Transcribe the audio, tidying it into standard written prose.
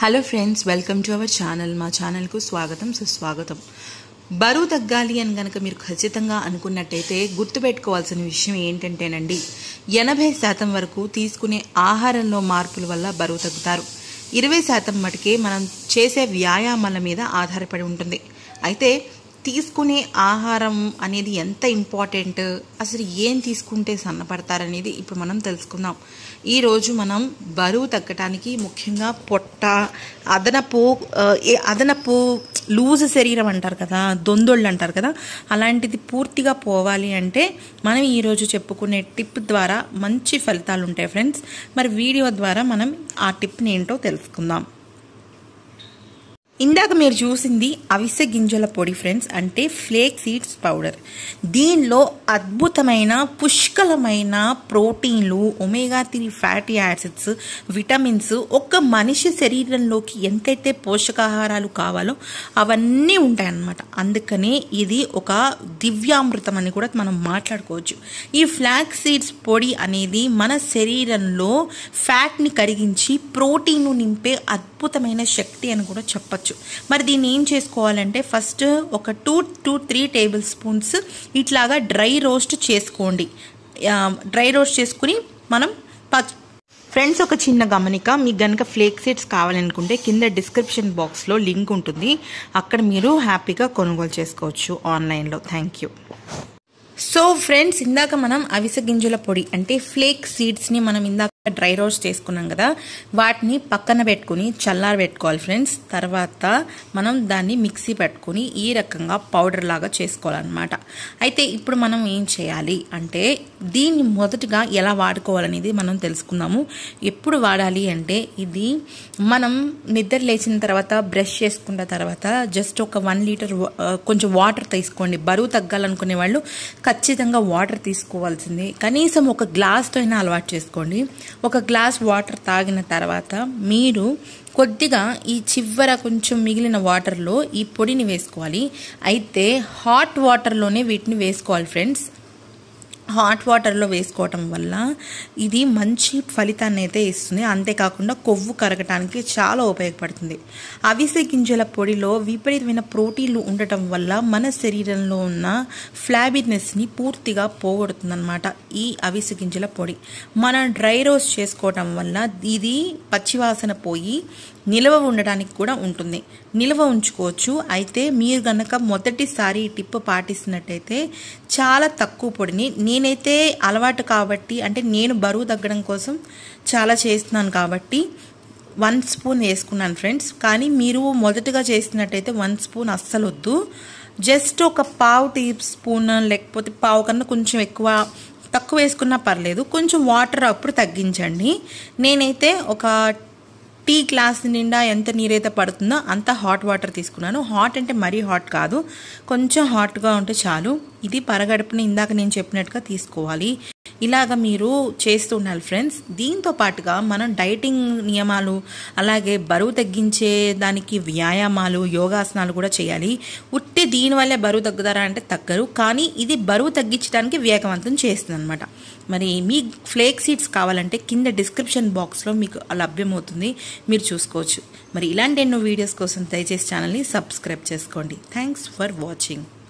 Hello friends, welcome to our channel. మా ఛానల్కు స్వాగతం సుస్వాగతం. బరువు తగ్గాలి అని కనుక మీరు ఖచ్చితంగా అనుకున్నట్టయితే గుర్తుపెట్టుకోవాల్సిన విషయం ఏంటంటేనండి, 80% వరకు తీసుకునే ఆహారంలో మార్పుల వల్ల బరువు తగ్గుతారు. 20% మటుకే మనం చేసే వ్యాయామాల మీద ఆధారపడి ఉంటుంది. అయితే తీసుకునే ఆహారం అనేది ఎంత ఇంపార్టెంట్, అసలు ఏం తీసుకుంటే సన్నపడతారనేది ఇప్పుడు మనం తెలుసుకుందాం. ఈరోజు మనం బరువు తగ్గటానికి ముఖ్యంగా పొట్ట, అదనపు లూజ్ శరీరం అంటారు కదా, దొందొళ్ళు అంటారు కదా, అలాంటిది పూర్తిగా పోవాలి అంటే మనం ఈరోజు చెప్పుకునే టిప్ ద్వారా మంచి ఫలితాలు ఉంటాయి ఫ్రెండ్స్. మరి వీడియో ద్వారా మనం ఆ టిప్ని ఏంటో తెలుసుకుందాం. ఇందాక మీరు చూసింది అవిసె గింజల పొడి ఫ్రెండ్స్, అంటే ఫ్లేక్ సీడ్స్ పౌడర్. దీనిలో అద్భుతమైన పుష్కలమైన ప్రోటీన్లు, ఒమేగా 3 ఫ్యాటీ యాసిడ్స్, విటమిన్స్, ఒక మనిషి శరీరంలోకి ఎంతైతే పోషకాహారాలు కావాలో అవన్నీ ఉంటాయన్నమాట. అందుకనే ఇది ఒక దివ్యామృతం అని కూడా మనం మాట్లాడుకోవచ్చు. ఈ ఫ్లాక్ సీడ్స్ పొడి అనేది మన శరీరంలో ఫ్యాట్ని కరిగించి ప్రోటీన్ను నింపే అద్భుతమైన శక్తి అని కూడా చెప్పచ్చు. మరి దీన్ని ఏం చేసుకోవాలంటే ఫస్ట్ ఒక 2 to 3 టేబుల్ స్పూన్స్ ఇట్లాగా డ్రై రోస్ట్ చేసుకోండి. డ్రై రోస్ట్ చేసుకుని మనం ఫ్రెండ్స్, ఒక చిన్న గమనిక, మీకు గనక ఫ్లేక్ సీడ్స్ కావాలనుకుంటే కింద డిస్క్రిప్షన్ బాక్స్లో లింక్ ఉంటుంది, అక్కడ మీరు హ్యాపీగా కొనుగోలు చేసుకోవచ్చు ఆన్లైన్లో. Thank you. సో ఫ్రెండ్స్, ఇందాక మనం అవిసె గింజల పొడి అంటే ఫ్లేక్ సీడ్స్ని మనం ఇందాక డ్రై రోస్ట్ చేసుకున్నాం కదా, వాటిని పక్కన పెట్టుకుని చల్లారబెట్టుకోవాలి ఫ్రెండ్స్. తర్వాత మనం దాన్ని మిక్సీ పెట్టుకుని ఈ రకంగా పౌడర్ లాగా చేసుకోవాలన్నమాట. అయితే ఇప్పుడు మనం ఏం చేయాలి అంటే దీన్ని మొదటిగా ఎలా వాడుకోవాలనేది మనం తెలుసుకుందాము. ఎప్పుడు వాడాలి అంటే ఇది మనం నిద్ర లేచిన తర్వాత బ్రష్ చేసుకున్న తర్వాత జస్ట్ ఒక 1 లీటర్ కొంచెం వాటర్ తీసుకోండి. బరువు తగ్గాలనుకునే వాళ్ళు ఖచ్చితంగా వాటర్ తీసుకోవాల్సింది. కనీసం ఒక గ్లాస్తో అయినా అలవాటు చేసుకోండి. ఒక గ్లాస్ వాటర్ తాగిన తర్వాత మీరు కొద్దిగా ఈ చివర కొంచెం మిగిలిన వాటర్లో ఈ పొడిని వేసుకోవాలి. అయితే హాట్ వాటర్లోనే వీటిని వేసుకోవాలి ఫ్రెండ్స్. హాట్ వాటర్లో వేసుకోవటం వల్ల ఇది మంచి ఫలితాన్ని అయితే ఇస్తుంది. అంతేకాకుండా కొవ్వు కరగటానికి చాలా ఉపయోగపడుతుంది. అవిసె గింజల పొడిలో విపరీతమైన ప్రోటీన్లు ఉండటం వల్ల మన శరీరంలో ఉన్న ఫ్లాబీనెస్ని పూర్తిగా పోగొడుతుంది అనమాట ఈ అవిసె గింజల పొడి. మనం డ్రై రోస్ట్ చేసుకోవటం వల్ల ఇది పచ్చివాసన పోయి నిల్వ ఉండడానికి కూడా ఉంటుంది, నిల్వ ఉంచుకోవచ్చు. అయితే మీరు గనక మొదటిసారి ఈ టిప్ పాటిస్తున్నట్టయితే చాలా తక్కువ పొడిని, నేనైతే అలవాటు కాబట్టి అంటే నేను బరువు తగ్గడం కోసం చాలా చేస్తున్నాను కాబట్టి 1 స్పూన్ వేసుకున్నాను ఫ్రెండ్స్. కానీ మీరు మొదటగా చేస్తున్నట్టయితే 1 స్పూన్ అస్సలు వద్దు. జస్ట్ ఒక పావు టీ స్పూన్ లేకపోతే పావు కన్నా కొంచెం తక్కువ వేసుకున్నా పర్లేదు. కొంచెం వాటర్ అప్పుడు తగ్గించండి. నేనైతే ఒక టీ గ్లాస్ నిండా ఎంత నీరైతే పడుతుందో అంత హాట్ వాటర్ తీసుకున్నాను. హాట్ అంటే మరీ హాట్ కాదు, కొంచెం హాట్గా ఉంటే చాలు. ఇది పరగడుపుని ఇందాక నేను చెప్పినట్టుగా తీసుకోవాలి. ఇలాగ మీరు చేస్తూ ఉండాలి ఫ్రెండ్స్. దీంతో పాటుగా మనం డైటింగ్ నియమాలు, అలాగే బరువు తగ్గించే దానికి వ్యాయామాలు, యోగాసనాలు కూడా చేయాలి. ఉట్టి దీనివల్లే బరువు తగ్గుతారా అంటే తగ్గరు, కానీ ఇది బరువు తగ్గించడానికి వేగవంతం చేస్తుంది అనమాట. మరి మీ ఫ్లేక్ సీడ్స్ కావాలంటే కింద డిస్క్రిప్షన్ బాక్స్లో మీకు లభ్యమవుతుంది, మీరు చూసుకోవచ్చు. మరి ఇలాంటి ఎన్నో వీడియోస్ కోసం దయచేసి ఛానల్ని సబ్స్క్రైబ్ చేసుకోండి. Thanks for watching.